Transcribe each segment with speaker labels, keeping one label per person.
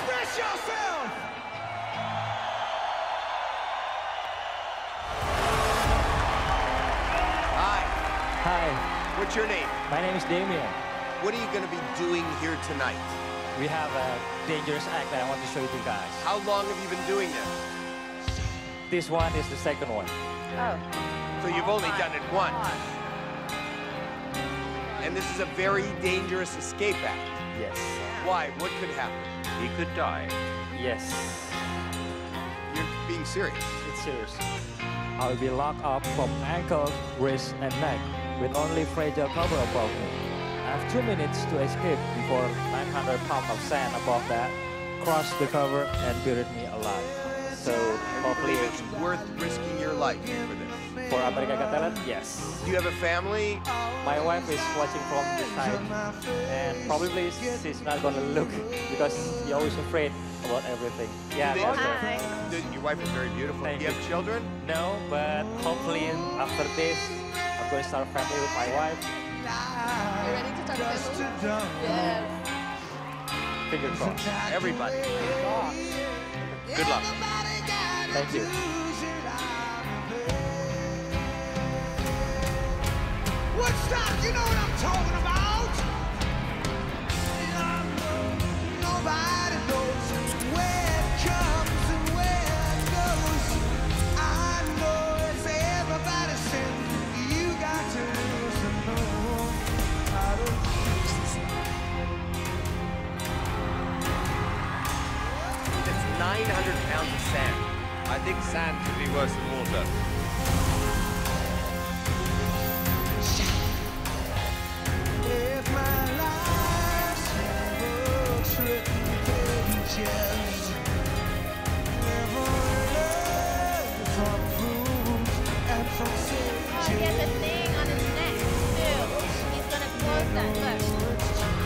Speaker 1: Express yourself!
Speaker 2: Hi.
Speaker 3: Hi,
Speaker 2: What's your name?
Speaker 3: my name is Damien.
Speaker 2: What are you going to be doing here tonight?
Speaker 3: We have a dangerous act that I want to show you guys.
Speaker 2: How long have you been doing this?
Speaker 3: This one is the second one.
Speaker 4: Oh.
Speaker 2: So you've only done it once. And this is a very dangerous escape act.
Speaker 3: Yes.
Speaker 2: Why? What could happen?
Speaker 5: He could die.
Speaker 3: Yes.
Speaker 2: You're being serious.
Speaker 3: It's serious. I will be locked up from ankle, wrist, and neck with only fragile cover above me. I have 2 minutes to escape before 900 pounds of sand above that crushed the cover and buried me alive. So
Speaker 2: And you
Speaker 3: hopefully
Speaker 2: believe it's worth risking your life for this.
Speaker 3: for America Got Talent, yes.
Speaker 2: Do you have a family?
Speaker 3: My wife is watching from the side, and probably she's not gonna look because she's always afraid about everything. Yeah,
Speaker 2: Do
Speaker 3: about
Speaker 4: Hi.
Speaker 3: her.
Speaker 2: Your wife is very beautiful.
Speaker 3: Thank
Speaker 2: Do you
Speaker 3: you.
Speaker 2: have children?
Speaker 3: No, but hopefully after this, I'm going to start a family with my wife.
Speaker 4: You ready to talk to Yes.
Speaker 3: Finger crossed.
Speaker 2: Everybody.
Speaker 3: Good luck. Thank you.
Speaker 1: Woodstock, you know what I'm talking about? Nobody knows where it comes and where it goes. I know it's everybody saying you got to lose and know how to
Speaker 2: It's 900 pounds of sand.
Speaker 5: I think sand could be worse than water.
Speaker 1: If my life's books written pages, never learned from fools and from
Speaker 4: Oh, he has a
Speaker 1: sages.
Speaker 4: thing on his neck, too. He's gonna close that. Look.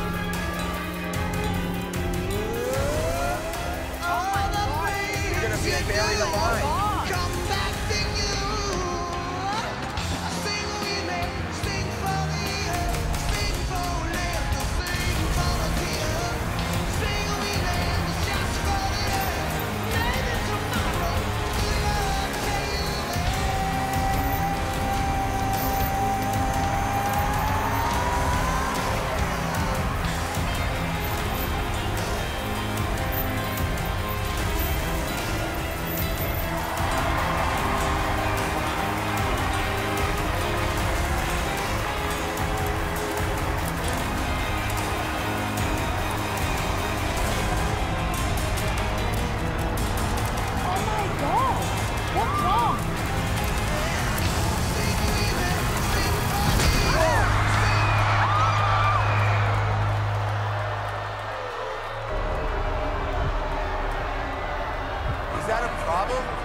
Speaker 4: Oh my God.
Speaker 2: You're going to be buried alive.
Speaker 1: Come back to you. Sing with me, sing for the earth, sing for land, sing for the tear. Sing with me, just for the earth. Maybe tomorrow we'll tell you
Speaker 4: Oh my God. What's wrong?
Speaker 2: Is that a problem?